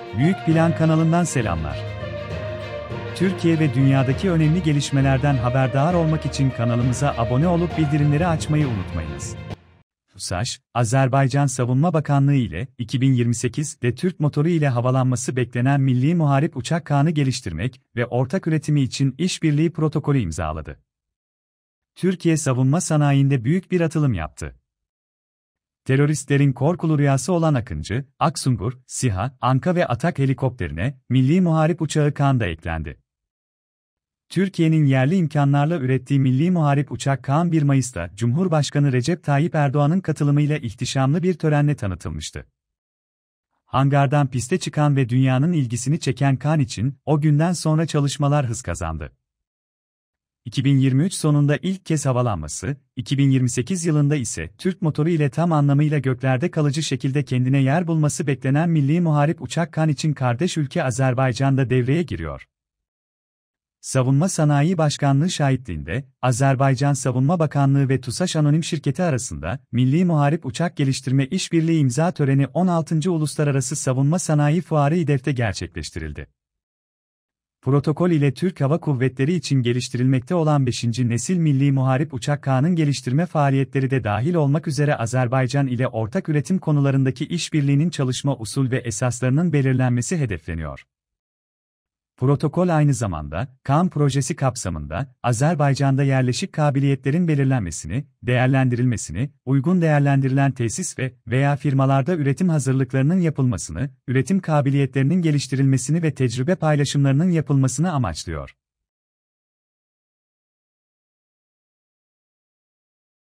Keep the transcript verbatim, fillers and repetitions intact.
Büyük Plan kanalından selamlar. Türkiye ve dünyadaki önemli gelişmelerden haberdar olmak için kanalımıza abone olup bildirimleri açmayı unutmayınız. TUSAŞ, Azerbaycan Savunma Bakanlığı ile iki bin yirmi sekizde Türk motoru ile havalanması beklenen Milli Muharip Uçak Kağan'ı geliştirmek ve ortak üretimi için işbirliği protokolü imzaladı. Türkiye savunma sanayinde büyük bir atılım yaptı. Teröristlerin korkulu rüyası olan Akıncı, Aksungur, SİHA, Anka ve Atak helikopterine Milli Muharip Uçağı Kağan da eklendi. Türkiye'nin yerli imkanlarla ürettiği Milli Muharip Uçak Kağan bir Mayıs'ta Cumhurbaşkanı Recep Tayyip Erdoğan'ın katılımıyla ihtişamlı bir törenle tanıtılmıştı. Hangardan piste çıkan ve dünyanın ilgisini çeken Kağan için o günden sonra çalışmalar hız kazandı. iki bin yirmi üç sonunda ilk kez havalanması, iki bin yirmi sekiz yılında ise Türk motoru ile tam anlamıyla göklerde kalıcı şekilde kendine yer bulması beklenen Milli Muharip Uçak Kağan için kardeş ülke Azerbaycan'da devreye giriyor. Savunma Sanayi Başkanlığı şahitliğinde, Azerbaycan Savunma Bakanlığı ve TUSAŞ Anonim Şirketi arasında Milli Muharip Uçak Geliştirme İşbirliği imza töreni on altıncı Uluslararası Savunma Sanayi Fuarı İDEF'te gerçekleştirildi. Protokol ile Türk Hava Kuvvetleri için geliştirilmekte olan beşinci nesil Milli Muharip Uçak Kağan'ın geliştirme faaliyetleri de dahil olmak üzere Azerbaycan ile ortak üretim konularındaki işbirliğinin çalışma usul ve esaslarının belirlenmesi hedefleniyor. Protokol aynı zamanda, Kağan projesi kapsamında, Azerbaycan'da yerleşik kabiliyetlerin belirlenmesini, değerlendirilmesini, uygun değerlendirilen tesis ve veya firmalarda üretim hazırlıklarının yapılmasını, üretim kabiliyetlerinin geliştirilmesini ve tecrübe paylaşımlarının yapılmasını amaçlıyor.